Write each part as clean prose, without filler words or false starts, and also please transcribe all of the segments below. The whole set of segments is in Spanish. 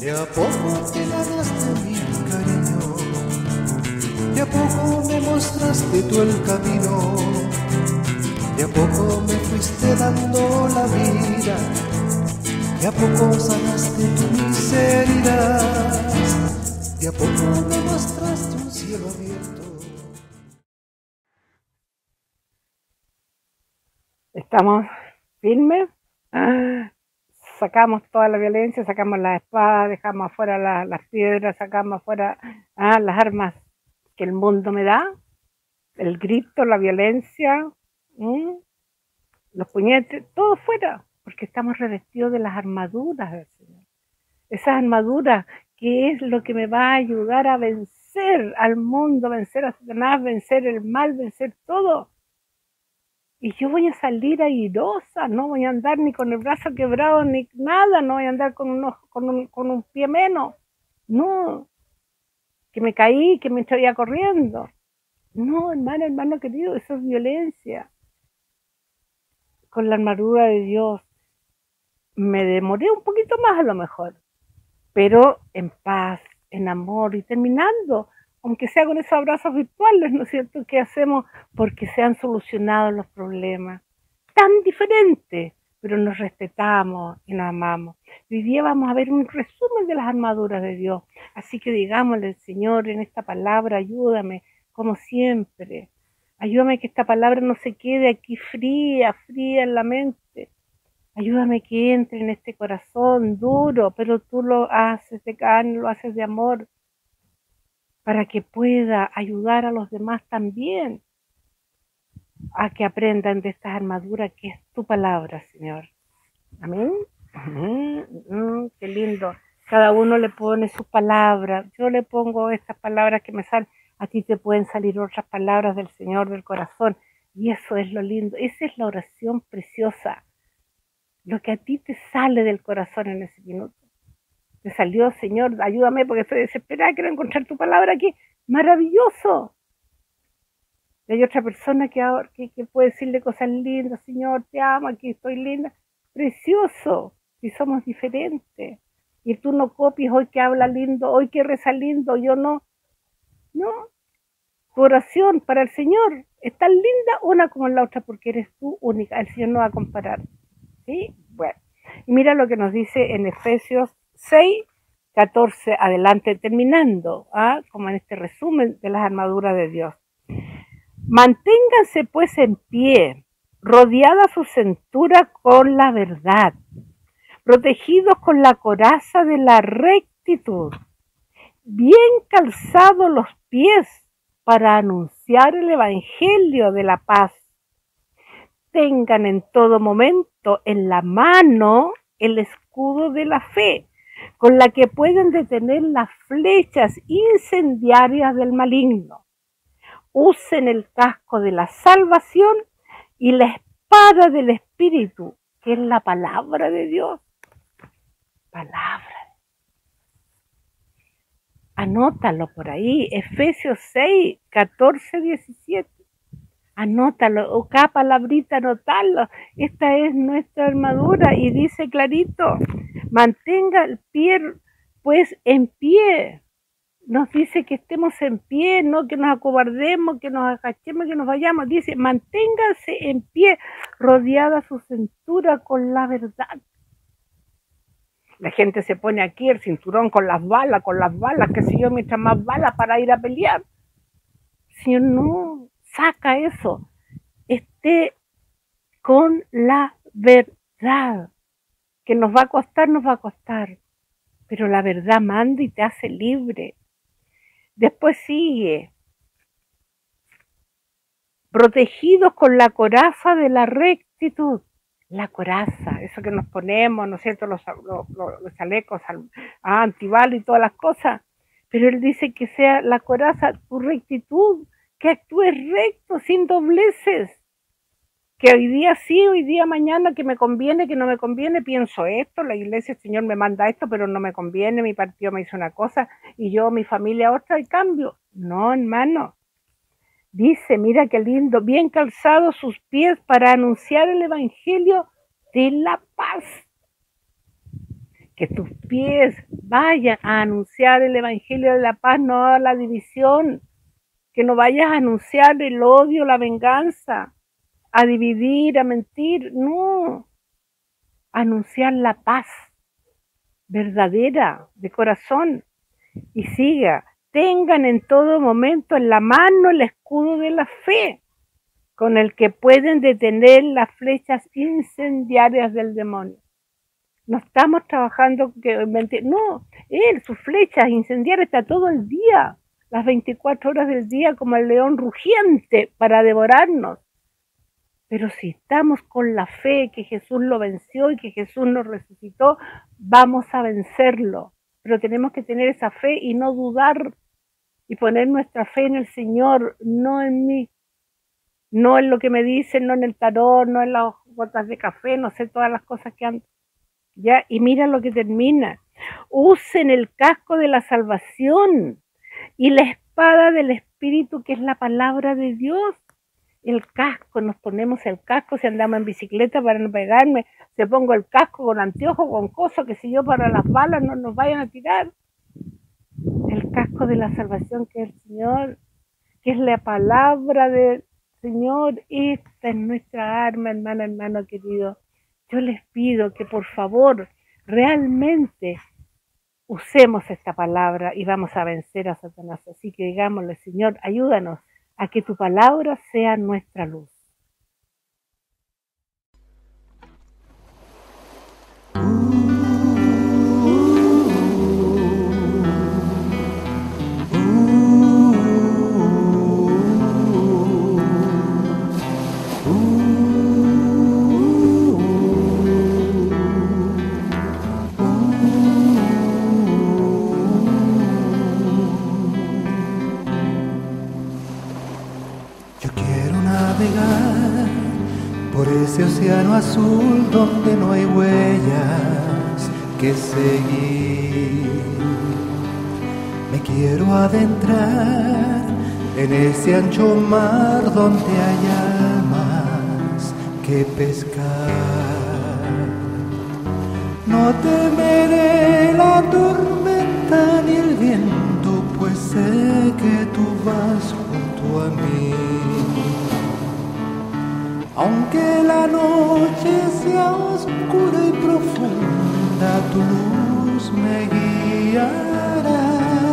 De a poco te ganaste mi cariño, de a poco me mostraste tú el camino, de a poco me fuiste dando la vida, de a poco sanaste tu miseria, de a poco me mostraste un cielo abierto. Estamos firmes, sacamos toda la violencia, sacamos las espadas, dejamos afuera las piedras, sacamos afuera las armas que el mundo me da, el grito, la violencia, los puñetes, todo fuera, porque estamos revestidos de las armaduras del Señor. Esas armaduras que es lo que me va a ayudar a vencer al mundo, vencer a Satanás, vencer el mal, vencer todo. Y yo voy a salir airosa, no voy a andar ni con el brazo quebrado ni nada, no voy a andar con un pie menos. No, que me caí, que me estaría corriendo. No, hermano querido, eso es violencia. Con la armadura de Dios me demoré un poquito más a lo mejor, pero en paz, en amor y terminando, aunque sea con esos abrazos virtuales, ¿no es cierto?, que hacemos porque se han solucionado los problemas. Tan diferentes, pero nos respetamos y nos amamos. Hoy día vamos a ver un resumen de las armaduras de Dios. Así que digámosle, Señor, en esta palabra, ayúdame, como siempre. Ayúdame que esta palabra no se quede aquí fría en la mente. Ayúdame que entre en este corazón duro, pero tú lo haces de carne, lo haces de amor, para que pueda ayudar a los demás también a que aprendan de estas armaduras que es tu palabra, Señor. Amén. Qué lindo. Cada uno le pone sus palabras. Yo le pongo estas palabras que me salen. A ti te pueden salir otras palabras del Señor, del corazón. Y eso es lo lindo. Esa es la oración preciosa. Lo que a ti te sale del corazón en ese minuto. Te salió, Señor, ayúdame porque estoy desesperada, quiero encontrar tu palabra aquí. Maravilloso. Y hay otra persona que puede decirle cosas lindas, Señor, te amo, aquí estoy linda. Precioso, si somos diferentes. Y tú no copies hoy que habla lindo, hoy que reza lindo, yo no. No, tu oración para el Señor es tan linda una como la otra porque eres tú única, el Señor no va a comparar. ¿Sí? Bueno, y mira lo que nos dice en Efesios 6, 14 adelante, terminando, como en este resumen de las armaduras de Dios. Manténganse pues en pie, rodeada su cintura con la verdad, protegidos con la coraza de la rectitud, bien calzados los pies para anunciar el evangelio de la paz. Tengan en todo momento en la mano el escudo de la fe, con la que pueden detener las flechas incendiarias del maligno. Usen el casco de la salvación y la espada del Espíritu, que es la palabra de Dios. Palabra. Anótalo por ahí, Efesios 6, 14, 17. Anótalo, o cada palabrita anotarlo. Esta es nuestra armadura y dice clarito, mantenga el pie pues en pie. Nos dice que estemos en pie, no que nos acobardemos, que nos agachemos, que nos vayamos. Dice, manténgase en pie, rodeada su cintura con la verdad. La gente se pone aquí el cinturón con las balas, qué sé yo, mientras más balas para ir a pelear. Señor, no, saca eso. Esté con la verdad. Que nos va a costar. Pero la verdad manda y te hace libre. Después sigue, protegidos con la coraza de la rectitud. La coraza, eso que nos ponemos, ¿no es cierto? Los chalecos antibalas y todas las cosas. Pero él dice que sea la coraza tu rectitud, que actúes recto, sin dobleces. Que hoy día sí, hoy día mañana, que me conviene, que no me conviene, pienso esto, la iglesia, el Señor me manda esto, pero no me conviene, mi partido me hizo una cosa y yo, mi familia otra, y cambio. No, hermano. Dice, mira qué lindo, bien calzados sus pies para anunciar el evangelio de la paz. que tus pies vayan a anunciar el Evangelio de la paz, no la división, que no vayas a anunciar el odio, la venganza, a dividir, a mentir, no, anunciar la paz verdadera, de corazón, y siga, tengan en todo momento en la mano el escudo de la fe, con el que pueden detener las flechas incendiarias del demonio. No estamos trabajando, no, sus flechas incendiarias está todo el día, las 24 horas del día como el león rugiente para devorarnos. Pero si estamos con la fe que Jesús lo venció y que Jesús nos resucitó, vamos a vencerlo. Pero tenemos que tener esa fe y no dudar y poner nuestra fe en el Señor, no en mí, no en lo que me dicen, no en el tarot, no en las gotas de café, no sé, todas las cosas que han... ¿Ya? Y mira lo que termina. Usen el casco de la salvación y la espada del Espíritu, que es la palabra de Dios. El casco, nos ponemos el casco si andamos en bicicleta para no pegarme, se pongo el casco con anteojos, con cosas, que si yo para las balas no nos vayan a tirar. El casco de la salvación, que es el Señor, que es la palabra del Señor. Esta es nuestra arma, hermano querido. Yo les pido que por favor realmente usemos esta palabra y vamos a vencer a Satanás. Así que digámosle, Señor, ayúdanos a que tu palabra sea nuestra luz. Por ese océano azul donde no hay huellas que seguir, me quiero adentrar en ese ancho mar donde hay almas que pescar. No temeré la tormenta ni el viento, pues sé que tú vas junto a mí. Aunque la noche sea oscura y profunda, tu luz me guiará.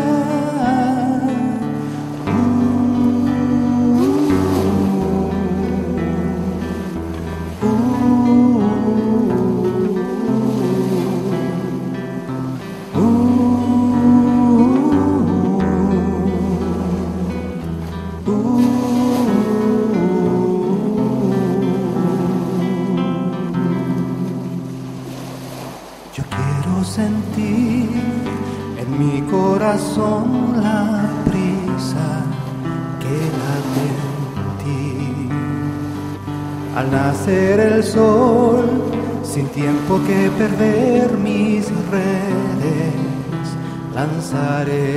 Sentir en mi corazón la prisa que late en ti. Al nacer el sol, sin tiempo que perder, mis redes lanzaré.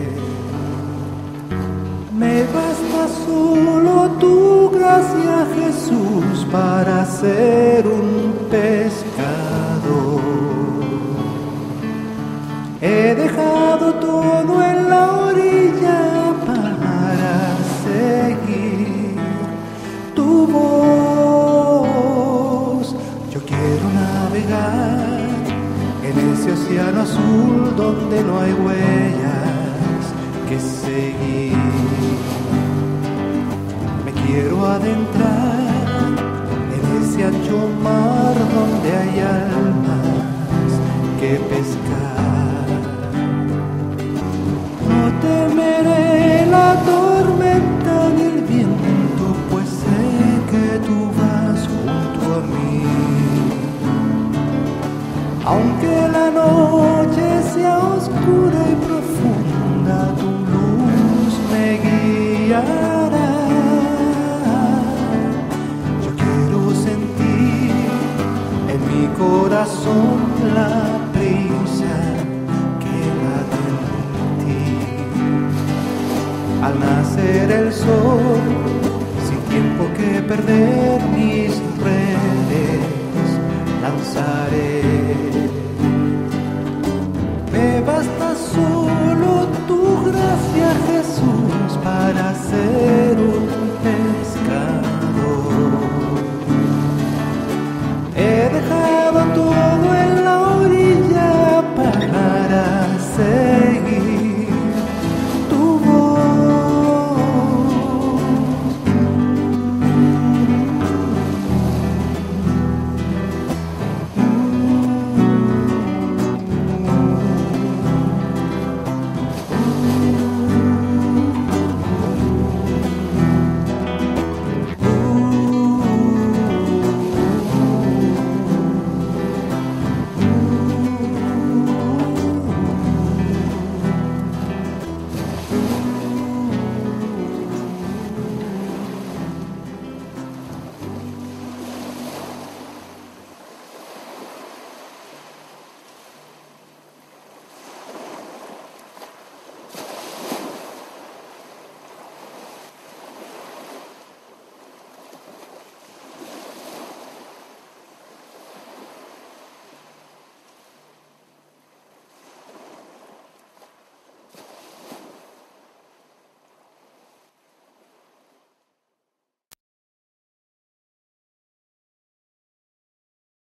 Me basta solo tu gracia, Jesús, para ser un pescador. He dejado todo en la orilla para seguir tu voz. Yo quiero navegar en ese océano azul donde no hay huellas que seguir. Me quiero adentrar en ese ancho mar donde hay almas que pescar. No temeré la tormenta ni el viento, pues sé que tú vas junto a mí. Aunque la noche sea oscura y profunda, tu luz me guiará. Yo quiero sentir en mi corazón la prisa que late en ti. Al nacer el sol, sin tiempo que perder, mis redes